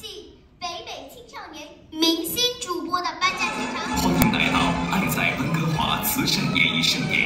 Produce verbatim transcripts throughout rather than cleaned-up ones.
系北北青少年明星主播的颁奖现场。 欢迎来到爱在温哥华慈善演艺盛典。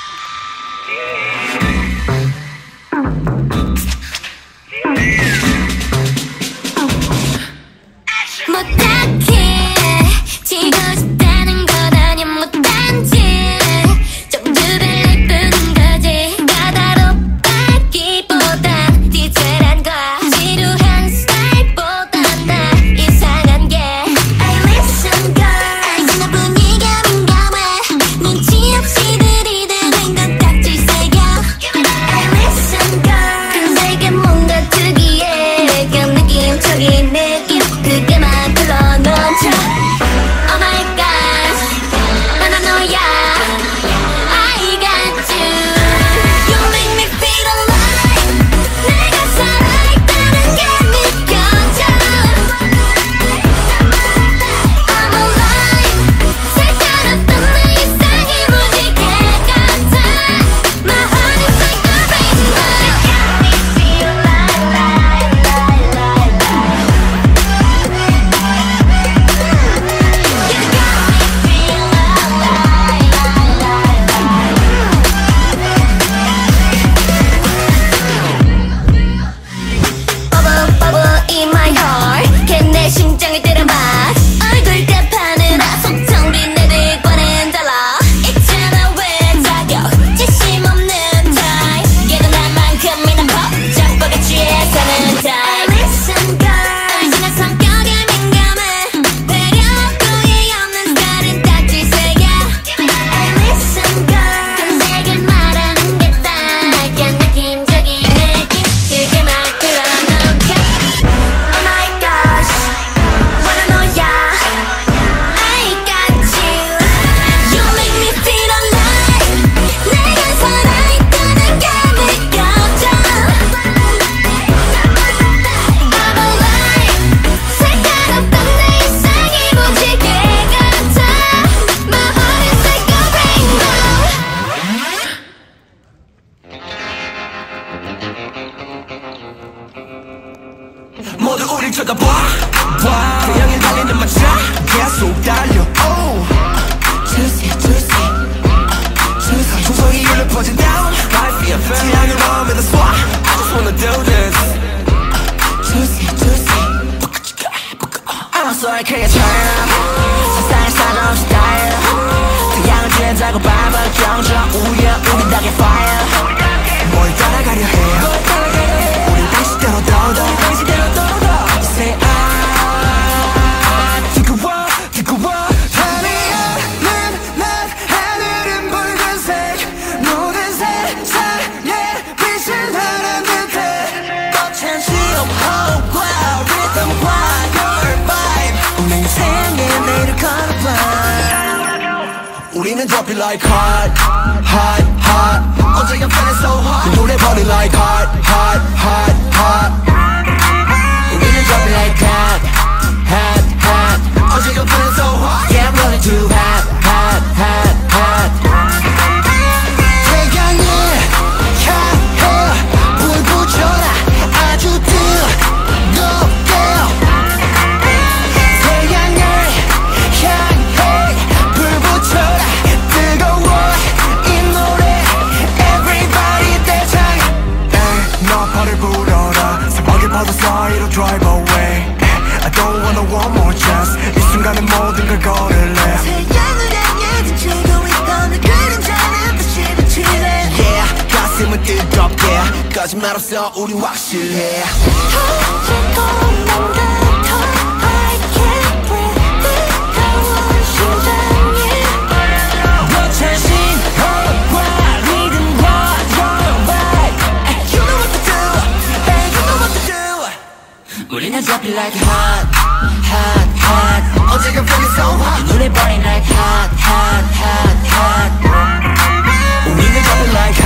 모두 우릴 쳐다봐 태양이 달리는 마차 계속 달려 Juicy juicy Juicy 총성이 울려 퍼진 down 태양을 마음에다 쏴 I just wanna do this Juicy juicy I'm so I can't turn 세상에 사나운 스타일 태양을 쬐자고 밤을 경적 우연 우리 닭의 fire 뭘 따라가려 해 우리 당시대로 더더 당시대로 더 Say I 두꺼워 두꺼워 하늘은 날 하늘은 붉은색 모든 세상에 빛을 하는 듯해 벅찬 시험호흡과 리듬과 your vibe 우리 인생에 내일을 걸어봐 우리는 drop it like hot hot hot 어제가 feeling so hot 그 노래 burning like hot hot hot hot Drop it like hot, hot, hot 어제가 feeling so hot Yeah, I'm running too hot, hot, hot, hot 태양에 향해 불 붙여라 아주 뜨겁게 태양에 향해 불 붙여라 뜨거워 이 노래 Everybody 대창 너 발을 불어라 새벽의 파도 사이로 drive away I don't wanna one more chance 이 순간은 모든 걸 걸을래 태양을 향해 비추고 있던 내 그림자는 다시 비추래 Yeah 가슴은 뜨겁게 거짓말 없어 우리 확실해 어제도 난 같아 I can't breathe 뜨거운 심장이 거친 신호과 리듬과 your vibe You know what to do Hey you know what to do 우리는 drop it like hot, hot, hot 어제가 feeling so hot 이 노래 burning like hot, hot, hot, hot 우리는 drop it like